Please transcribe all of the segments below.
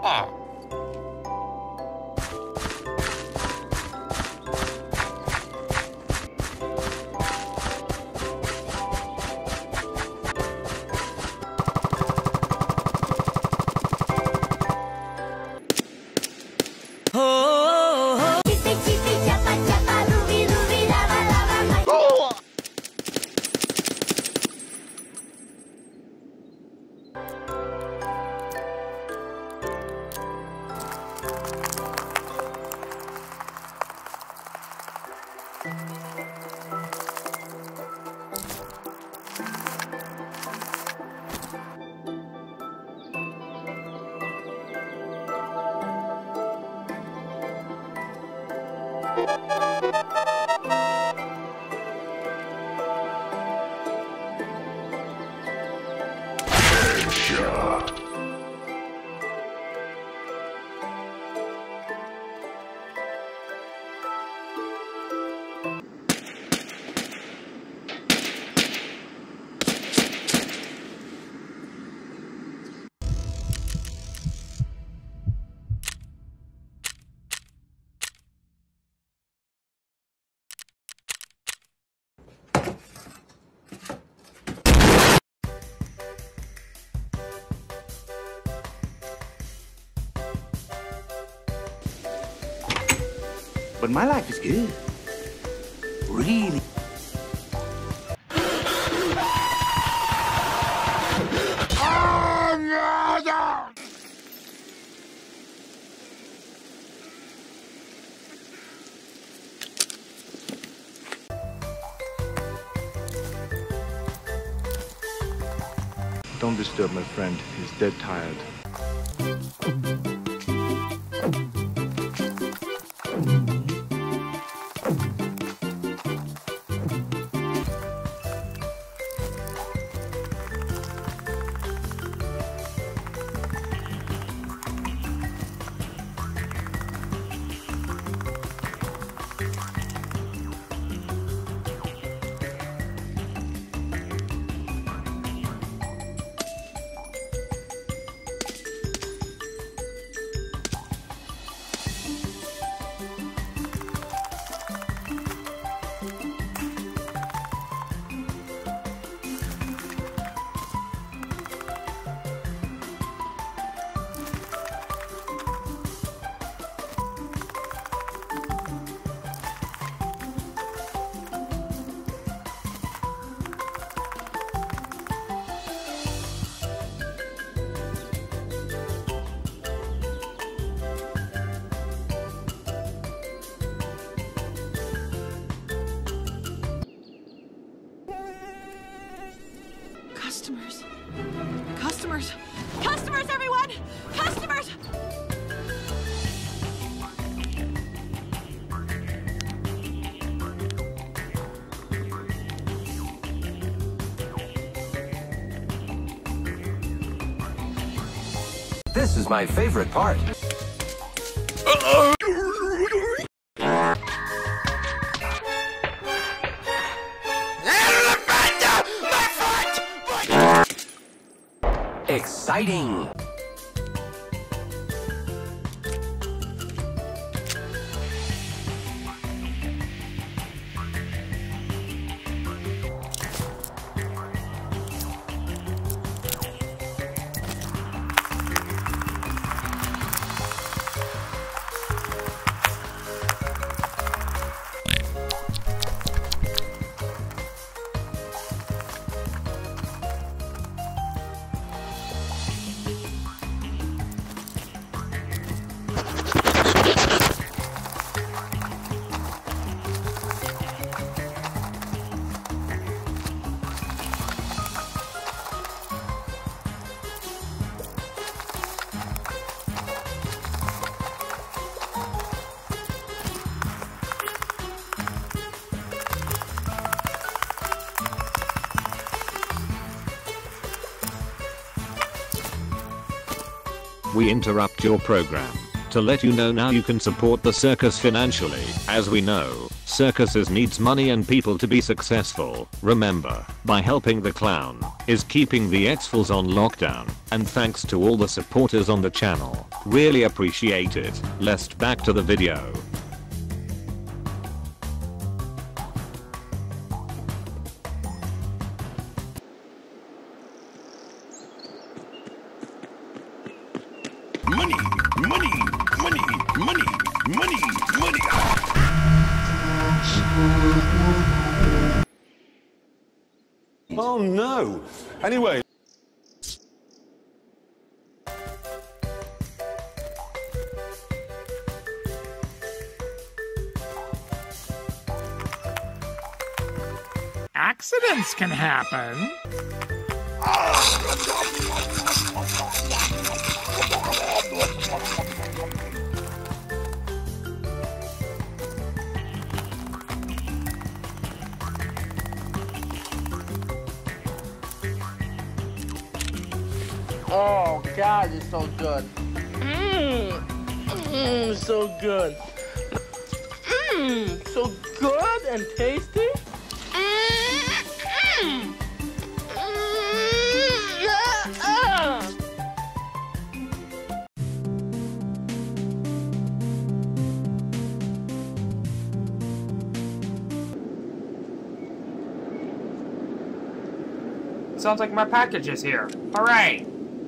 But my life is good. Really. Don't disturb my friend. He's dead tired. Customers. Customers. Customers, everyone! Customers! This is my favorite part. Exciting! We interrupt your program to let you know now you can support the circus financially. As we know, circuses needs money and people to be successful. Remember, by helping the clown is keeping the X-Files on lockdown. And thanks to all the supporters on the channel. Really appreciate it. Let's back to the video. Money, money, money, money, money, money. Oh no. Anyway. Accidents can happen. Oh God, it's so good. So good. So good and tasty. Sounds like my package is here. Hooray!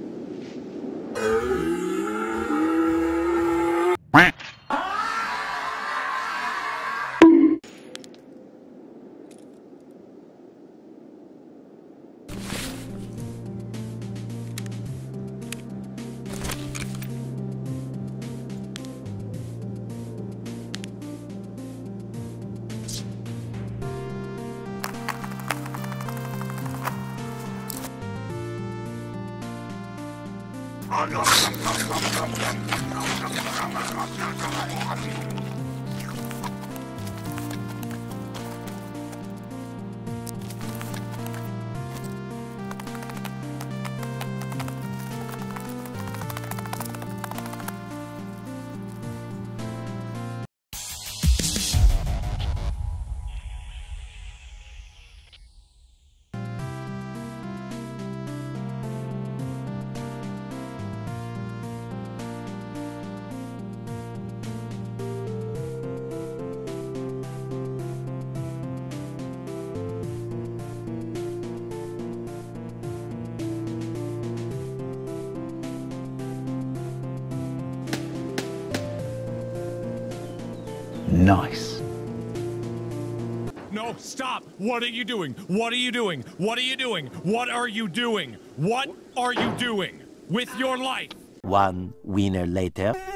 Nice. No, stop! What are you doing? What are you doing? What are you doing? What are you doing? What are you doing with your life? One winner later.